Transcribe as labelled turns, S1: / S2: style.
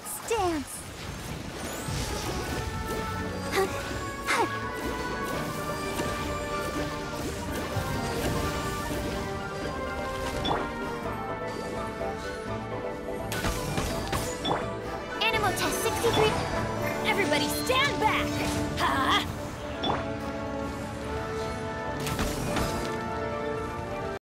S1: Let's dance.
S2: Animal test 63. Everybody stand back! Ha!